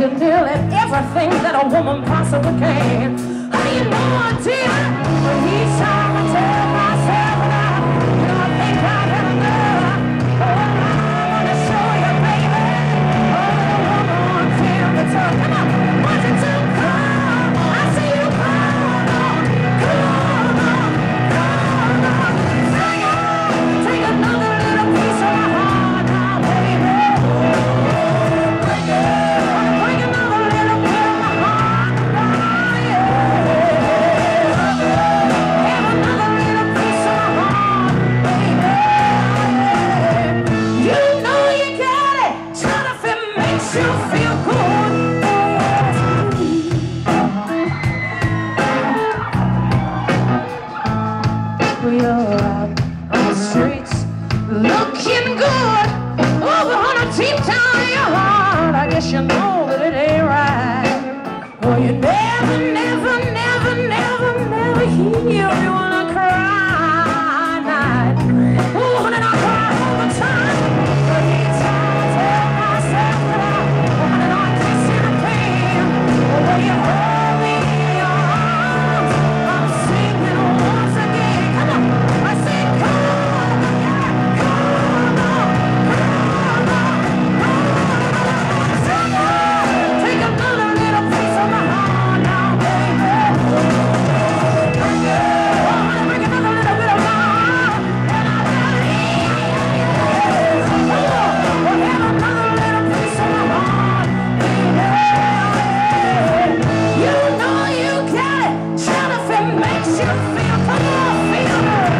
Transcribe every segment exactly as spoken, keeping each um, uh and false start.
you nearly everything that a woman possibly can. How you know, dear, but each time I tell myself now, you know, I think I got enough. Oh, I wanna show you, baby, oh, the woman can be tough. Come on, what's it to come? I see you come on, come on, come on. Sing on, take another little piece of my heart now, baby. Bring it, bring another little bit of my heart now, yeah. Have another little piece of my heart, baby. You know you got it. Tell if it makes you feel good. We are out on the streets looking good. Over on a deep down in your heart, I guess you know that it ain't right. Well, you never, never, never, never, never hear me when I cry at night. Oh, and I cry all the time. But each time I tell myself that I want it, I can see the pain. But when you hold me in your arms, I'm singing once again. Come on, I sing, come on, yeah, come on, come on, come on. Take another little piece of my heart now, baby. Bring it, oh, bring another little bit of my heart, and I believe, oh, we'll have another little piece of my heart, baby. You know you got it. Tell if it makes you feel, come on, feel it.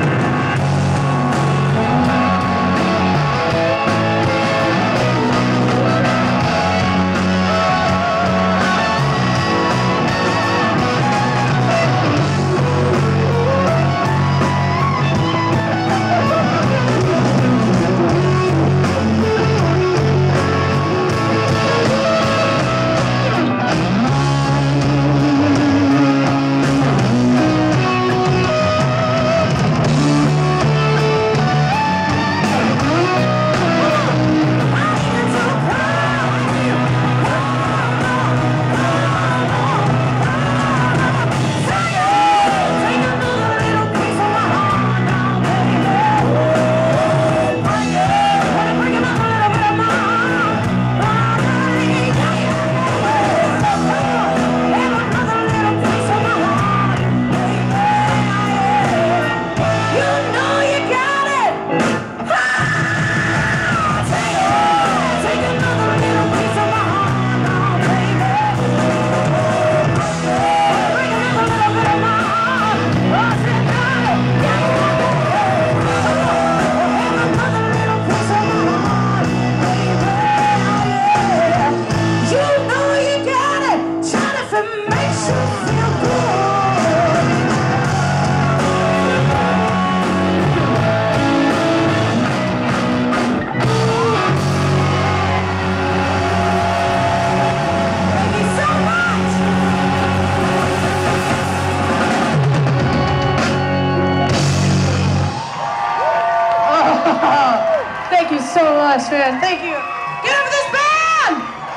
Thank you so much, man. Thank you. Get over this band!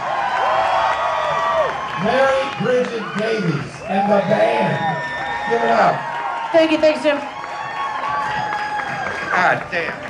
Mary Bridget Davies and the band. Give it up. Thank you, thanks, Jim. God damn.